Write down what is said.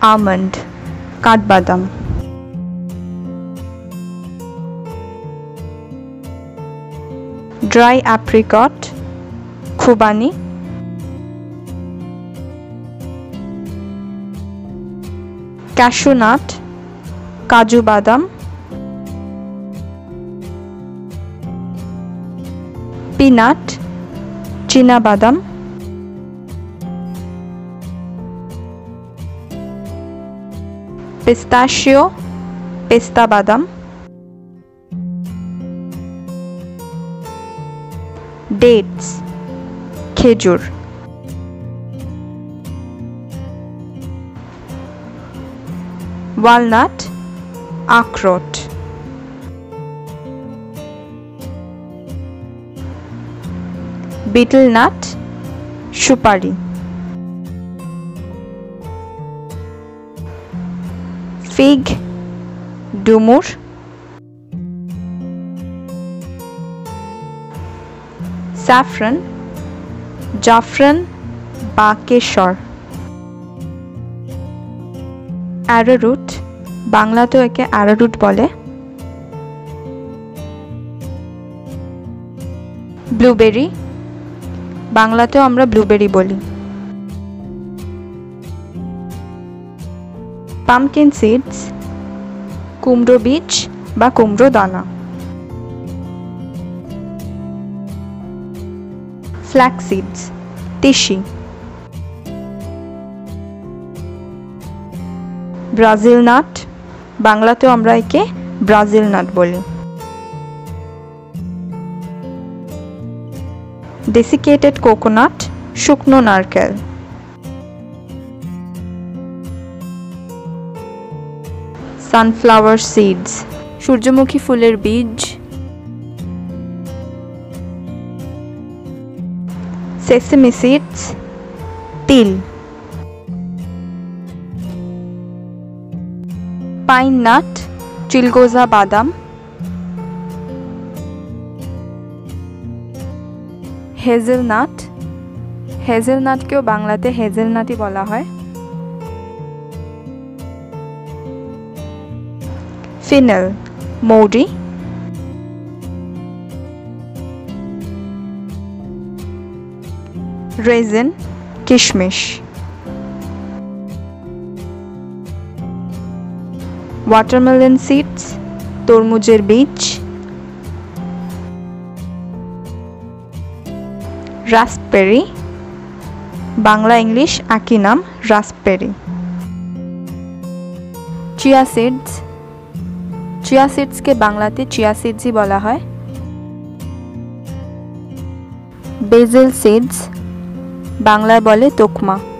Almond काठबादाम। Dry apricot खुबानी। Cashew nut काजू बादाम। पीनट चीना बादाम। पिस्ताशियो पेस्ता बादाम। डेट्स खेजूर। वालनट अखरोट। बीटल नट सुपारी। फिग डुमुर। सैफरन जाफरान बा केशर। एरोरूट बांगलातेও एके एरोरूट बोले। ब्लूबेरी बांगलातेও আমরা ब्लूबेरी बोली। पाम्पकिन सीड्स कुमड़ो बीज बा कुमड़ो दाना। फ्लैक्स सीड्स तिसी। ब्राजिल नट बांगलातेও আমরা একে ब्राजिल नट बोली। डेसिकेटेड कोकोनट शुकनो नारकेल। सनफ्लावर सीड्स सूर्यमुखी फुलेर बीज। सेसमी सीड्स तिल। पाइन नट चिलगोजा बादाम। हेजेलनट हेजेलनटकेও বাংলাতে হেজেলনাটই বলা হয়। फिनेल मौरी। रेजिन किशमिश। वाटरमेलन सीड्स तरमुजेर बीज। रास्पबेरी बांगला इंग्लिश একই নাম raspberry. Chia seeds chia seeds के बांगलाते चिया सीड्स ही बोला है। बेसिल सीड्स बांगलाয় বলে তোকমা।